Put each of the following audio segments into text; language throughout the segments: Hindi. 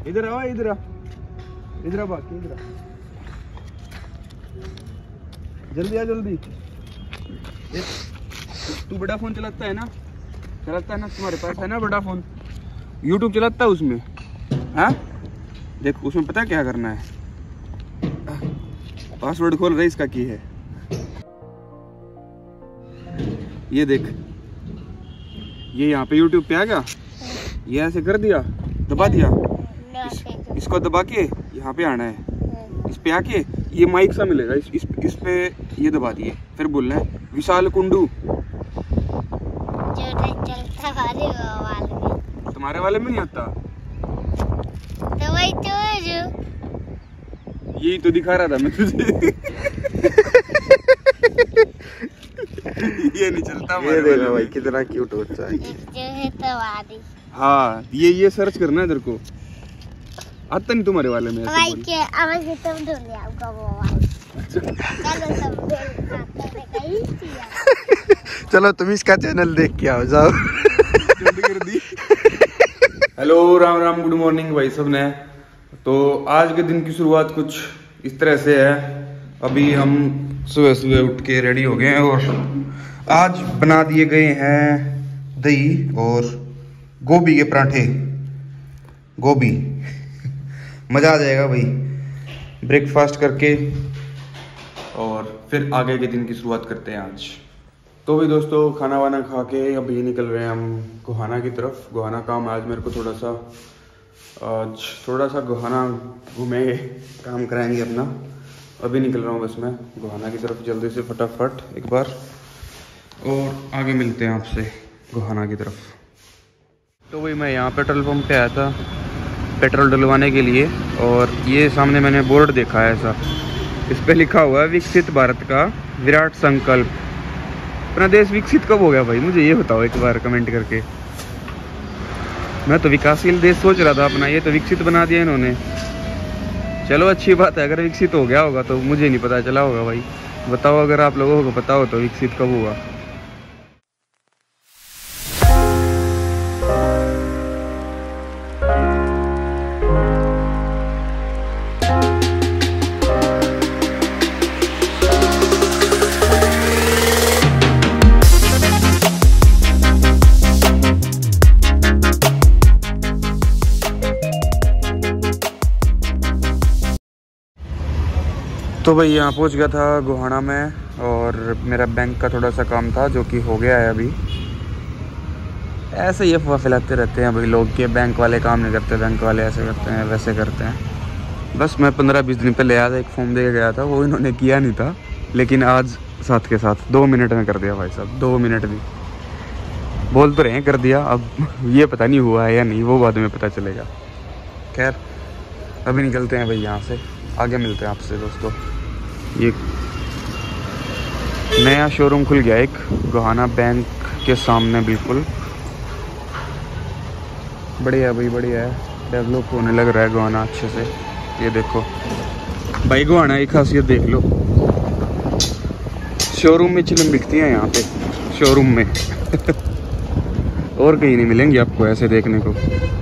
इधर आओ, इधर आ, इधर आ बाकी, इधर आ, जल्दी आ जल्दी। तू बड़ा फोन चलाता है ना? चलाता है ना? तुम्हारे पास है ना बड़ा फोन? यूट्यूब चलाता है उसमें? हाँ देख, उसमें पता क्या करना है, पासवर्ड खोल रहे इसका की है, ये देख, ये यहाँ पे यूट्यूब पे आ गया, ये ऐसे कर दिया, दबा दिया, इसको दबा के यहाँ पे आना है, इस पे आके ये माइक सा मिलेगा, इस पे ये दबा दिए, फिर बोलना है विशाल कुंडू। तुम्हारे वाले में नहीं आता तो वही तो यही तो दिखा रहा था मैं तुझे। ये नहीं चलता। ये देखो भाई कितना क्यूट बच्चा है। जो है तो हाँ ये सर्च करना है तेरे को, आता नहीं तुम्हारे वाले में भाई के आवाज तुम ढूंढ लिया आपका वो चलो सब चलो तुम इसका चैनल देख के आओ, जाओ। कर दी। Hello, Ram Ram, good morning भाई सब ने। तो आज के दिन की शुरुआत कुछ इस तरह से है। अभी हम सुबह सुबह उठ के रेडी हो गए हैं और आज बना दिए गए हैं दही और गोभी के पराठे। गोभी मज़ा आ जाएगा भाई ब्रेकफास्ट करके, और फिर आगे के दिन की शुरुआत करते हैं आज। तो भी दोस्तों खाना वाना खा के अभी निकल रहे हैं हम गोहाना की तरफ। गोहाना काम आज मेरे को थोड़ा सा गोहाना घूमेंगे, काम कराएंगे अपना। अभी निकल रहा हूँ बस मैं गोहाना की तरफ जल्दी से फटाफट एक बार, और आगे मिलते हैं आपसे गोहाना की तरफ। तो वही मैं यहाँ पेट्रोल पंप पे आया था पेट्रोल डलवाने के लिए, और ये सामने मैंने बोर्ड देखा है ऐसा, इस पे लिखा हुआ है विकसित भारत का विराट संकल्प। अपना देश विकसित कब हो गया भाई, मुझे ये बताओ एक बार कमेंट करके। मैं तो विकासशील देश सोच रहा था अपना, ये तो विकसित बना दिया इन्होंने। चलो अच्छी बात है, अगर विकसित हो गया होगा तो मुझे नहीं पता चला होगा भाई। बताओ अगर आप लोगों को पता हो तो विकसित कब हुआ। तो भाई यहाँ पहुँच गया था गोहाना में, और मेरा बैंक का थोड़ा सा काम था जो कि हो गया है अभी। ऐसे ही अफवाह फैलाते रहते हैं भाई लोग कि बैंक वाले काम नहीं करते, बैंक वाले ऐसे करते हैं वैसे करते हैं। बस मैं 15-20 दिन पहले आया था, एक फॉर्म दे के गया था, वो इन्होंने किया नहीं था, लेकिन आज साथ के साथ 2 मिनट में कर दिया भाई साहब। 2 मिनट भी बोल तो रहे हैं कर दिया, अब ये पता नहीं हुआ है या नहीं, वो बाद में पता चलेगा। खैर अभी निकलते हैं भाई यहाँ से, आगे मिलते हैं आपसे दोस्तों। ये नया शोरूम खुल गया एक गोहाना बैंक के सामने, बिल्कुल बढ़िया भाई, बढ़िया है, डेवलप होने लग रहा है गोहाना अच्छे से। ये देखो भाई गोहाना की खासियत देख लो, शोरूम में चिलम बिकती है यहाँ पे शोरूम में। और कहीं नहीं मिलेंगी आपको ऐसे देखने को।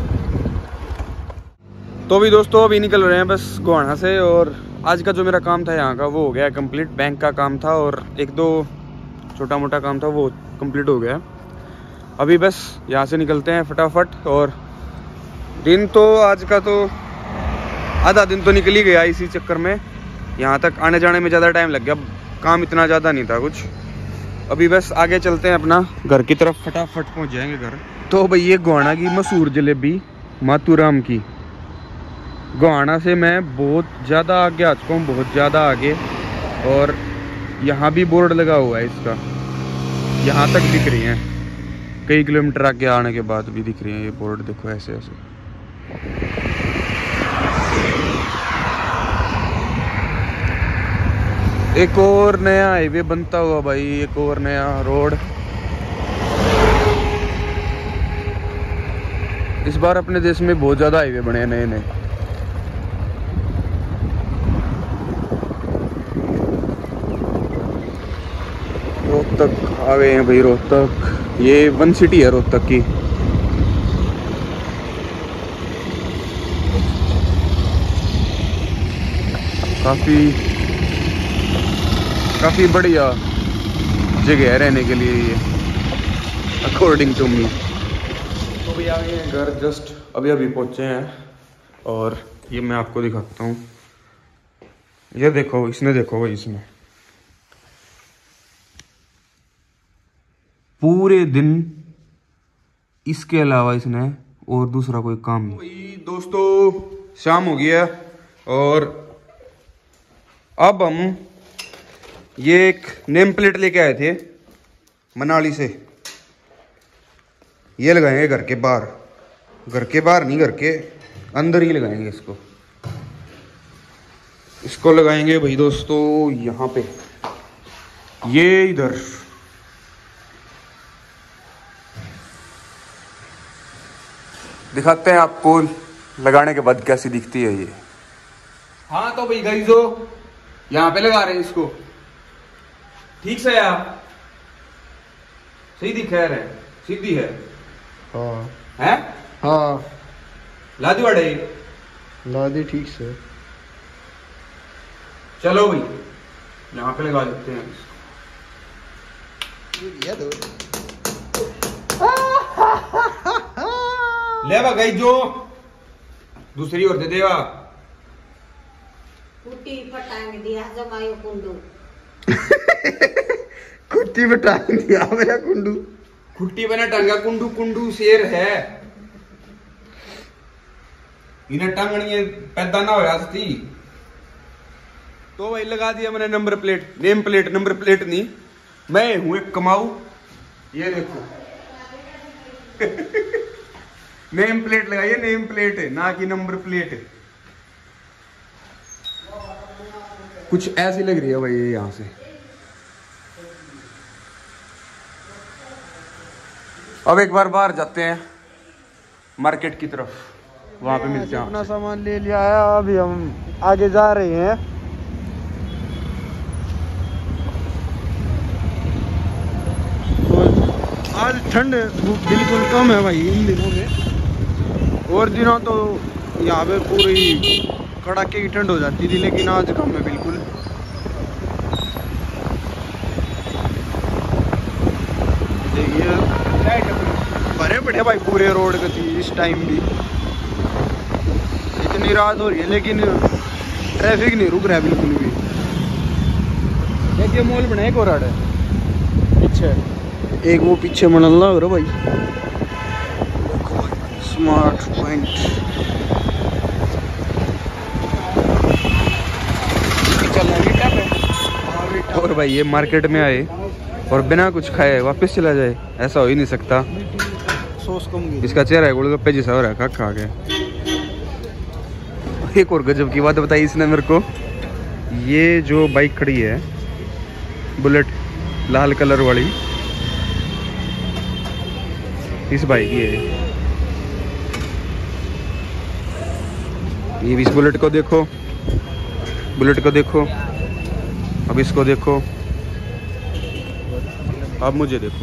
तो भी दोस्तों अभी निकल रहे हैं बस गोहाना से, और आज का जो मेरा काम था यहाँ का वो हो गया कंप्लीट। बैंक का काम था और 1-2 छोटा मोटा काम था, वो कंप्लीट हो गया। अभी बस यहाँ से निकलते हैं फटाफट। और दिन तो आज का तो आधा दिन तो निकल ही गया इसी चक्कर में, यहाँ तक आने जाने में ज़्यादा टाइम लग गया, काम इतना ज़्यादा नहीं था कुछ। अभी बस आगे चलते हैं अपना घर की तरफ, फटाफट पहुँच जाएंगे घर। तो भाई ये गोहाना की मशहूर जलेबी मातूराम की, गोहाना से मैं बहुत ज़्यादा आगे आ चुका हूँ, बहुत ज़्यादा आगे। और यहाँ भी बोर्ड लगा हुआ है इसका, यहाँ तक दिख रही हैं, कई किलोमीटर आगे आने के बाद भी दिख रही हैं ये बोर्ड। देखो ऐसे ऐसे। एक और नया हाईवे बनता हुआ भाई, एक और नया रोड। इस बार अपने देश में बहुत ज़्यादा हाईवे बने हैं नए नए। रोहतक आ गए हैं भाई, रोहतक ये 1 सिटी है रोहतक की। काफ़ी बढ़िया जगह है रहने के लिए ये, अकॉर्डिंग टू मी। तो भैया ये घर जस्ट अभी अभी पहुँचे हैं और ये मैं आपको दिखाता हूँ। ये देखो, इसने देखो भाई, इसने पूरे दिन इसके अलावा इसने और दूसरा कोई काम नहीं। दोस्तों शाम हो गया और अब हम ये एक नेम प्लेट लेके आए थे मनाली से। ये लगाएंगे घर के बाहर नहीं, घर के अंदर ही लगाएंगे इसको लगाएंगे भाई दोस्तों यहाँ पे, ये इधर। दिखाते हैं आपको लगाने के बाद कैसी दिखती है ये। हाँ तो भाई गाइजो यहाँ पे लगा रहे हैं इसको, ठीक से यार, सही दिख रहा है, सीधी है। हाँ है हाँ, लादी वाड़े लादी ठीक से। चलो भाई यहाँ पे लगा देते हैं ले बा गई जो दूसरी और दे देवा कुट्टी पटांग दिया जमायो कुंडू। कुट्टी में टांग दिया मेरा कुंडू। खुट्टी बना टांगा कुंडू, कुंडू शेर है, इन्हें टांगनी पैदा ना हो थी। तो भाई लगा दिया मैंने number plate, name plate, number plate नहीं, मैं हूं एक कमाऊ। ये देखो नेम प्लेट लगाइए, नेम प्लेट है ना कि नंबर प्लेट है। कुछ ऐसी लग रही है भाई ये यहाँ से। अब एक बार बाहर जाते हैं मार्केट की तरफ, वहां पे मिलते हैं। अपना सामान ले लिया है, अभी हम आगे जा रहे हैं। तो आज ठंड बिल्कुल कम है भाई इन दिनों में, और दिनों तो यहाँ पे पूरी कड़ाके की ठंड हो जाती थी, लेकिन आज कम है बिल्कुल। देखिए भरे पड़े भाई पूरे रोड के थी इस टाइम भी। इतनी रात हो रही है लेकिन ट्रैफिक नहीं रुक रहा है बिल्कुल भी। देखिए मॉल बना एक और है पीछे, एक वो पीछे मनल्ला हो रहा भाई, स्मार्ट पॉइंट। और भाई ये मार्केट में आए और बिना कुछ खाए वापस चला जाए, ऐसा हो ही नहीं सकता। सोच कम इसका चेहरा है गोलगप्पे जैसा हो रहा है खा के। एक और गजब की बात बताई इसने मेरे को, ये जो बाइक खड़ी है बुलेट लाल कलर वाली, इस बाइक की है ये। इस बुलेट को देखो, बुलेट को देखो, अब इसको देखो, अब मुझे देखो।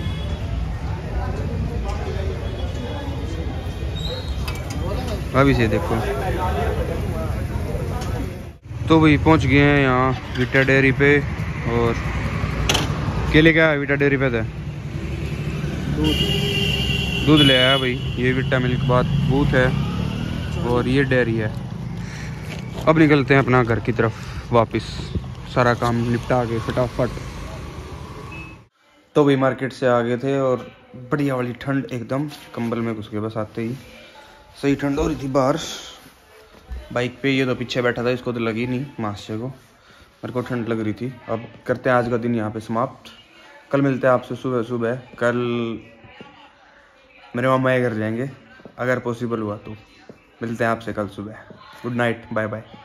अब इसे देखो। तो भाई पहुंच गए हैं यहाँ विटा डेयरी पे, और केले क्या है विटा डेयरी पे था, दूध ले आया भाई। ये विटा मिल्क बात बूथ है और ये डेयरी है। अब निकलते हैं अपना घर की तरफ वापस, सारा काम निपटा के फटाफट। तो भाई मार्केट से आ गए थे और बढ़िया वाली ठंड एकदम, कंबल में घुस गए बस आते ही। सही ठंड हो रही थी बाहर बाइक पे। ये तो पीछे बैठा था, इसको तो लगी नहीं मास्टर को, मेरे को ठंड लग रही थी। अब करते हैं आज का दिन यहाँ पे समाप्त। कल मिलते हैं आपसे सुबह सुबह। कल मेरे मामा के घर जाएंगे, अगर पॉसिबल हुआ तो मिलते हैं आपसे कल सुबह। Good night, bye bye.